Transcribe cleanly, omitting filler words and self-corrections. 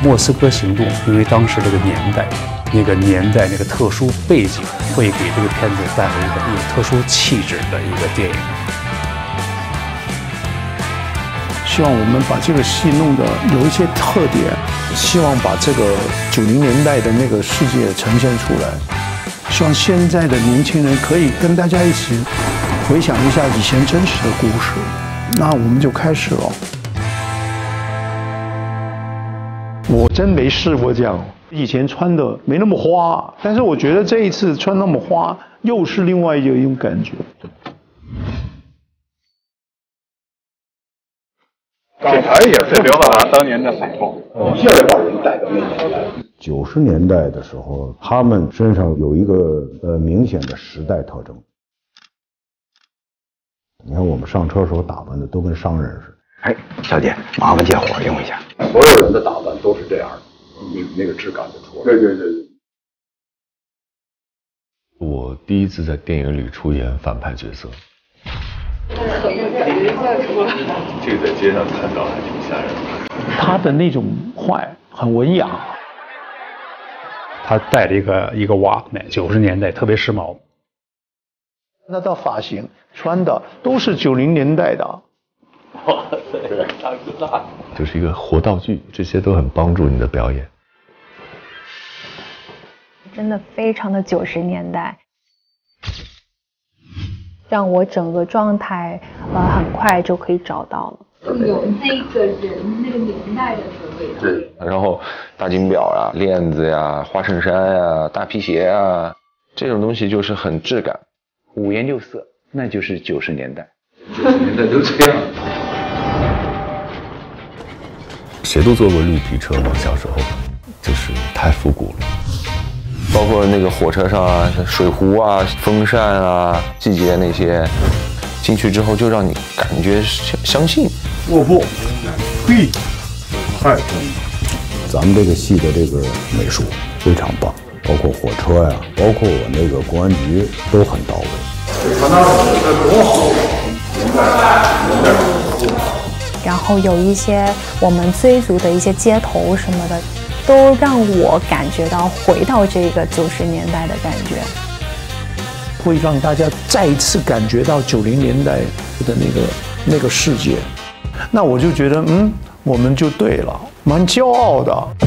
莫斯科行动，因为当时这个年代、那个特殊背景，会给这个片子带来一个有特殊气质的一个电影。 希望我们把这个戏弄得有一些特点，希望把这个90年代的那个世界呈现出来。希望现在的年轻人可以跟大家一起回想一下以前真实的故事。那我们就开始了。我真没试过这样，以前穿的没那么花，但是我觉得这一次穿那么花，又是另外一种感觉。 港台也是刘德华当年的海报， 现在把人带到那年代。90年代的时候，他们身上有一个明显的时代特征。你看我们上车时候打扮的都跟商人似的。 哎，小姐，麻烦借火用一下。 所有人的打扮都是这样的，那个质感就出来了。对。 我第一次在电影里出演反派角色。 这个在街上看到还挺吓人的。 他的那种坏很文雅。 他戴了一个 Walkman，90年代特别时髦。 那套发型穿的都是90年代的。 哇塞，人大哥大。 就是一个活道具，这些都很帮助你的表演。 真的非常的90年代。让我整个状态很快就可以找到了， 有那个人那个年代的味道。 对，然后大金表啊、链子呀、花衬衫呀、大皮鞋啊，这种东西就是很质感，五颜六色，那就是90年代。 90年代都这样。 谁都坐过绿皮车嘛，小时候就是太复古了。 包括那个火车上啊，水壶啊、风扇啊、季节那些，进去之后就让你感觉相信。 卧铺，嘿，太咱们这个戏的这个美术非常棒，包括火车呀，包括我那个公安局都很到位。 然后有一些我们追逐的一些街头什么的。都让我感觉到回到这个90年代的感觉， 会让大家再一次感觉到90年代的那个世界。那我就觉得，我们就对了，蛮骄傲的。